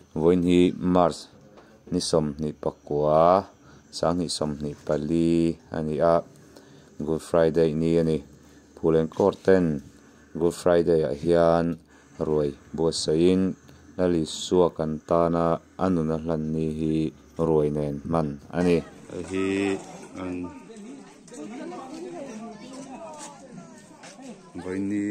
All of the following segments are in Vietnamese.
voin hi Mars ni som ni pakwa sang ni som ni pali ani a Good Friday ni ani Pulen Korten Good Friday a hian ruai buasain lali suakan tana anuna hlan ni hi ruai nen man ani hi an voin ni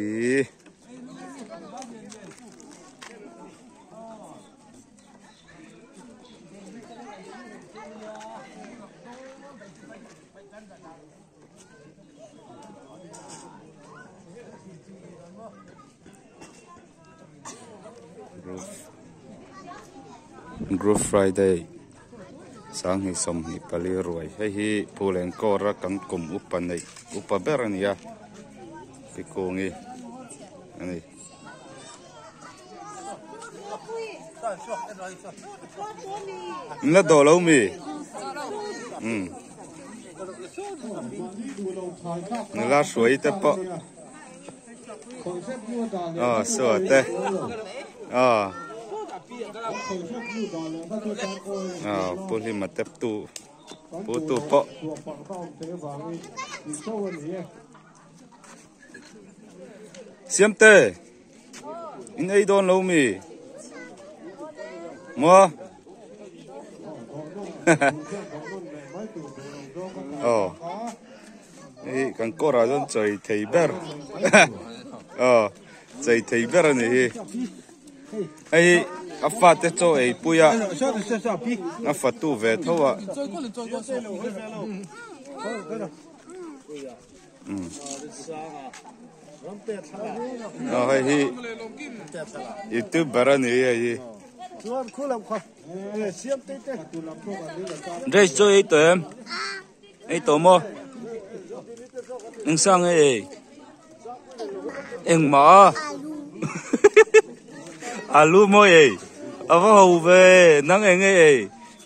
Good Friday sang hi som hi pali ruai hei hi Pulen Kora kan kum upanei upaberania ki kongi ani na do lo mi la suai te po so te puli matep tu putu po xiêm tê in ai don lâu mi mua cần có ra don chơi thầy ber chơi thầy ber này ai áp phát cho ai bùi à áp phát tu về thôi à hay hi YouTuber này ai đây cho ai tụi ai tụi mo anh sang ai anh mà alu mo ai ava hầu về nắng anh ai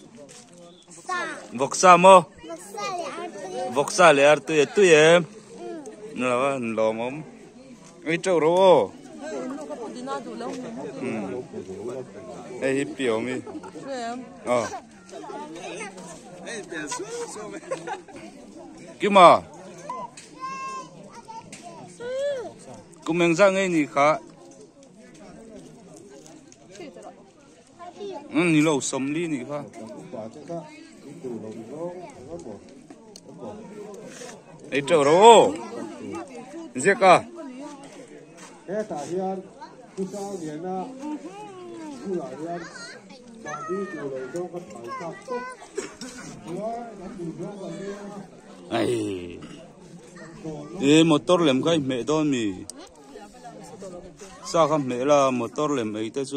voksa mo voksa le ar tu em là lo mom ai trâu rô ai hi piao mi cái mà cũng mình ra ngay gì khá ni lâu sống đi nị pha ấy trâu rô giết à ai motor lem cái mẹ đó mi sao không mẹ là motor lem ấy tới chứ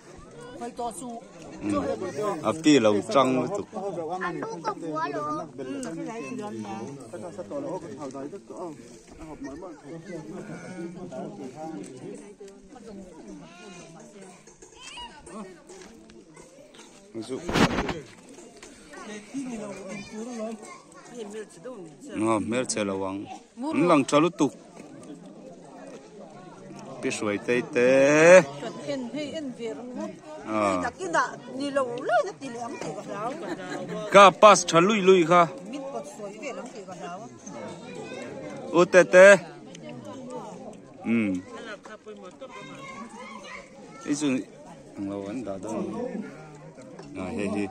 à pi lâu trăng tụ mẹ chơi là vắng lăng cho lúc tục biết suy tê tê cả pass chăn lui lui kha ô tê tê ý chung lâu anh đã đâu he he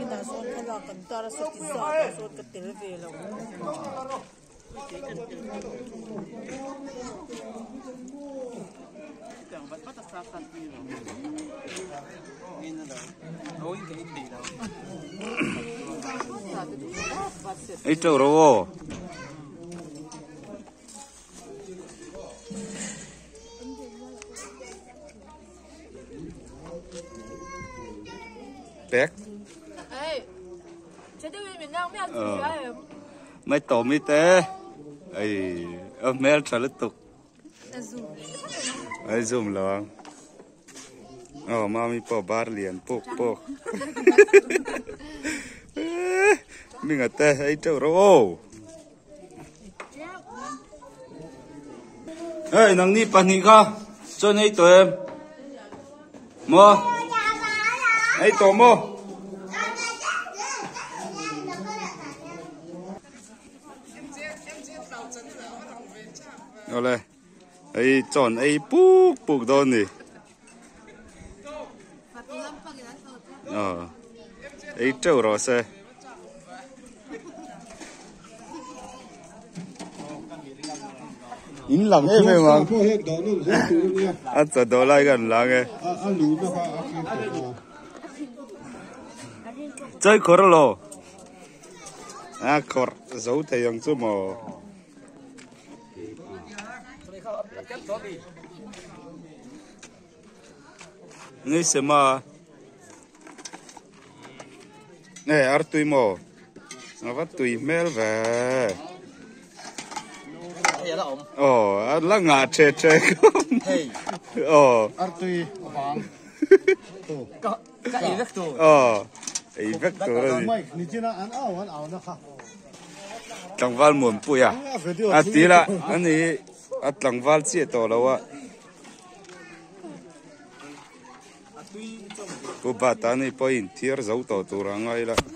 ấy trâu rô bẹt mấy tổ mấy té ấy mẹ trả lít tục ấy zoom lo mami po bar liền po mình ở té ấy trâu rô ấy nang ni pani ka cho này tụi em mua ấy tổ mô rồi ấy chọn ấy bục đó nè ấy trâu rồi xe in lặng em em mà à ăn giờ đó lại gần lặng ấy chơi khó rồi à khó giấu thầy ông chú mò nghe xem mà nè ar tui mò nó vắt tui mel về là ngã chê chê ar tui vang ấy vết tù rồi ni china an ao na kha tlang val muộn bụi à à tí là anh ấy à tlang val chia tổ đâu à cô bà ta này phải in thier giấu tổ tổ ra ngay là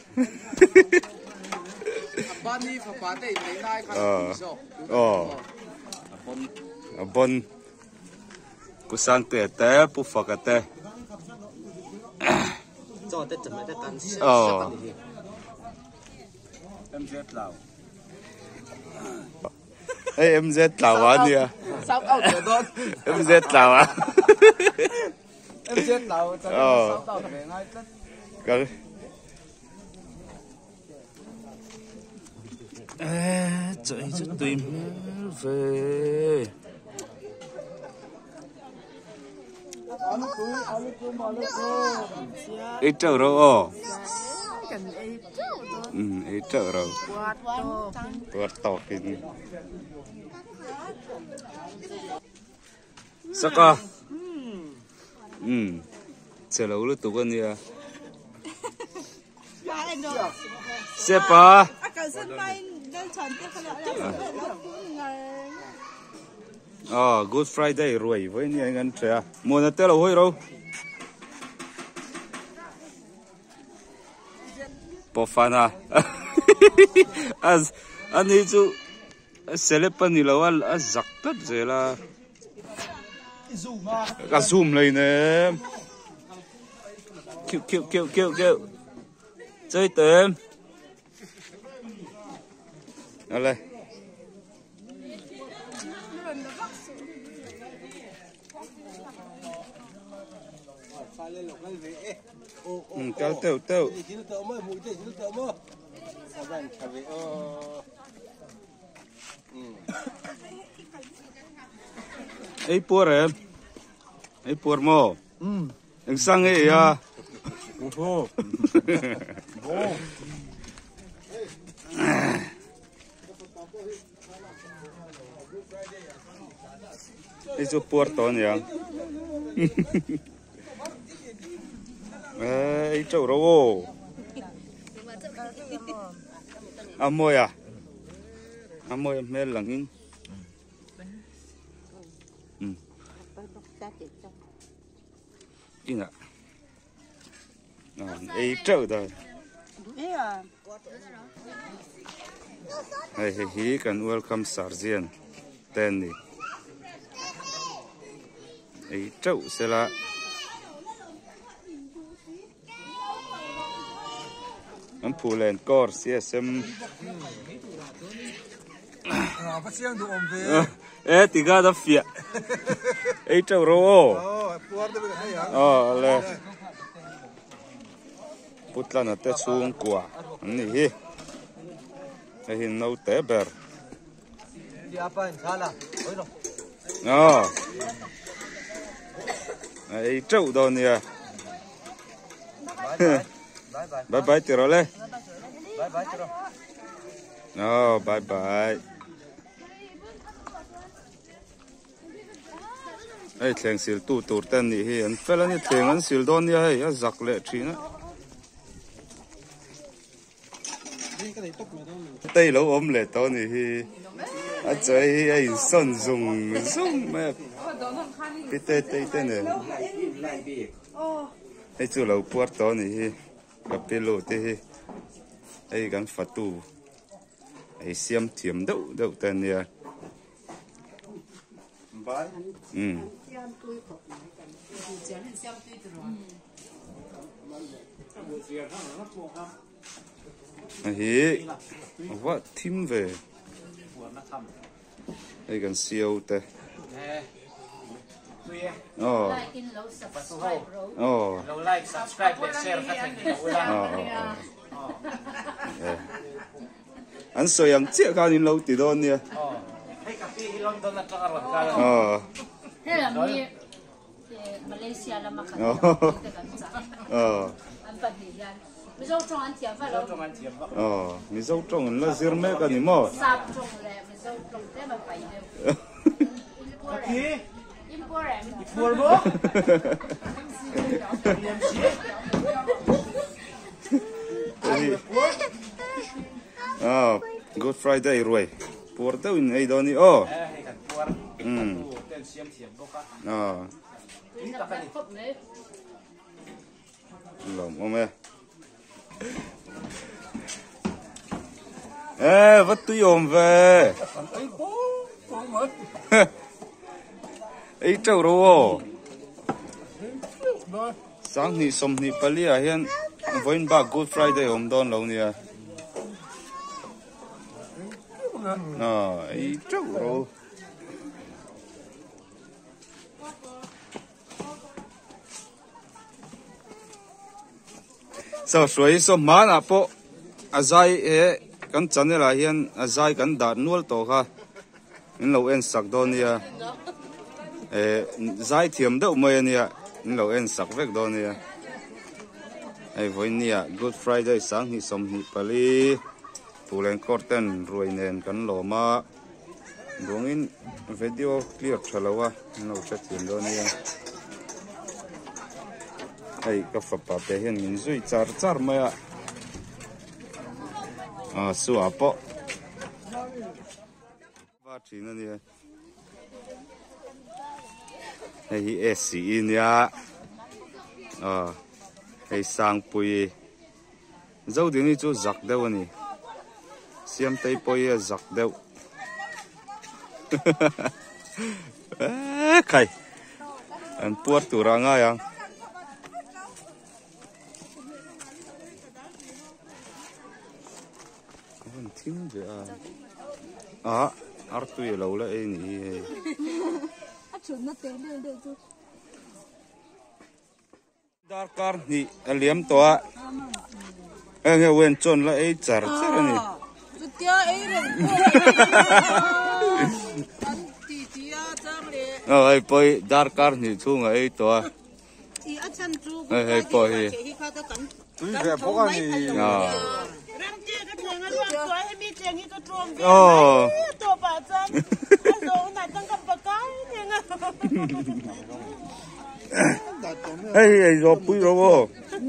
bon cô sang tệ tệ bút phật tệ cho tết chấm tết tan MZ Lào ê MZ Lào à đi à sao cao tuổi thôi MZ Lào à MZ Lào sao cao tuổi ngay tết cái chạy cho tìm về ít trâu đâu ít trâu đâu quạt to kinh sắc à chờ lâu rồi tụi con đi à xếp à Good Friday rồi với những anh trẻ mua nó tới là hồi đâu bỏ phan à anh ấy chú sẽ lấy pan đi lâu à giặc tất rồi là cả zoom lên nè kêu chơi tôm đây tao ấy bùa em ấy bùa mò anh sang ấy à ấy cho bùa to nhỉ ấy trâu đâu amoy à amoy mel lang in in à ấy trâu đó he can welcome Sargent Tenny ấy trâu sẽ là anh phụ lên cor CSM bắt xiang du om ve thì ra đó phía ấy trâu rô lẹ bút là nó tết xuống quả này hi cái hình nấu té bèr ấy trâu đâu nè bye bye tiro le bye tiro bye bye ấy thèn xịt tu tên này hi anh phải là như thèn anh xịt đón như hay á giặc lệ trí nữa tây lâu ôm lệ to này hi anh chơi ấy sơn dùng mẹ bị tê này hay chú lâu bớt đó này gặp bê lô thế hay gắn phật tu hay xem thiểm đậu đậu tên nè hi vợ thím về đây gần siêu tê oh oh like, subscribe, share các thành anh soi anh chia cả những lâu từ đó nè hay cà phê London là các bạn thế là mi Malaysia là mà khăn anh bận thì ra mi dâu trong anh tiệm phải đâu mi dâu trong là zir mấy cái gì mà sao trong này mi dâu trong thế mà phải đâu Impor bố Good Friday rồi por đâu in ai đó nè oh lòng ông vắt túi ôm về ấy trâu đâu sáng ni som ni pali à hiền với ba Good Friday hôm đó lâu nè ấy trâu đâu sao suy số má nè po azai kan chân là hiền azai kan đạt nuôi to ha in lâu en sạc đó nè zai thiểm đâu mà nè in lâu en sạc vek đó nè ai với nè Good Friday sáng hi som hi pali pulen korten rồi nên kan lo ma đúng in video clear chalawa in lâu chat thiểm đó nè ai cái phật bảo thể hiện mình duy char char mà sua po ba chỉ nó nè hay SC nha hay sang pui dâu tiếng này chú giặc đâu nè xem tay pui giặc đâu kai anh puat tu ra ngay à thím vậy Artu ya lâu lại nè dar car ni liam to nghe wen chon lại char char nè ai poi dar car ni chung ai to ai poi túi về bố anh thì hey rồi bui rồi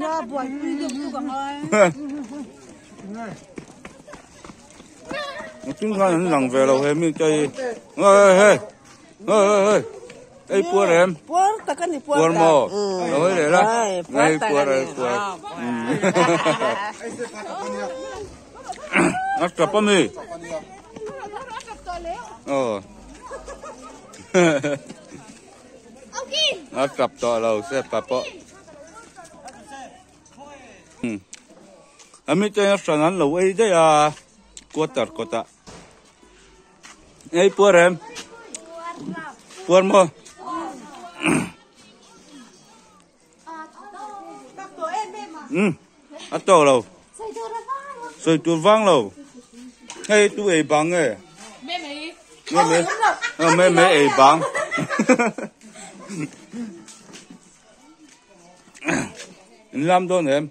chúng ta những lần về lâu em chơi ê bua em bua mò nói để đó ngay bua rồi bua ăn cặp mi ăn cặp to lâu sẽ papo ami chơi sản ăn lâu ấy đấy à quarter kota ê bua em bua mò ăn to lâu rồi chuột vang lâu hay tu ấy bằng ấy mẹ ấy bằng làm đòn em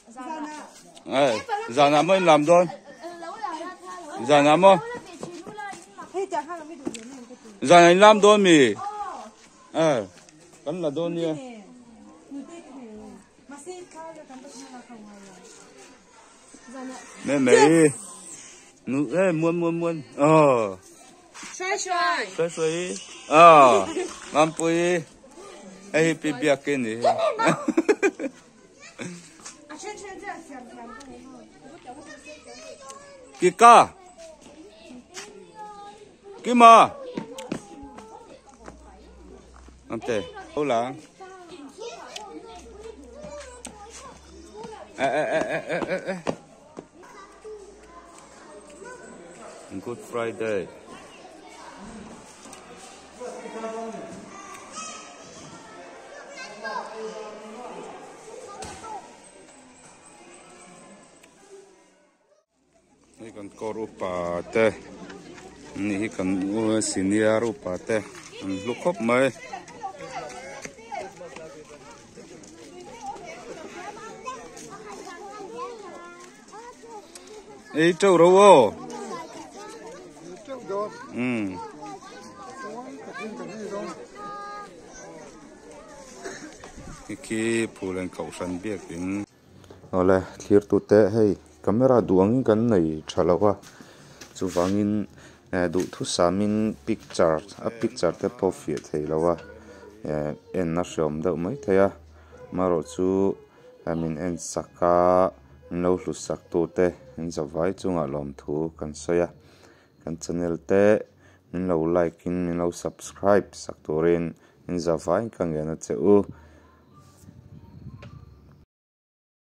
giờ nào mới làm đòn giờ nào mới giờ này làm đòn mì vẫn là đòn nha mẹ nụ muôn xoay làm bùi ai bị bịa cái này Kika Kima Ante Hola Good Friday Ini kan korupa te ini kan senior rupa te lukop mai trâu đâu ô cái phụ lên cầu sân biết đến rồi clear tu te hay camera duang kan nei thalawa chu wangin du thu samin picture te profit theilawa en na shom da mai thaya maro chu amin en saka no hlu sak tu te in zawai chunga lom thu kan soya kan channel te min lo like in min lo subscribe sak turin in zawai kan gena cheu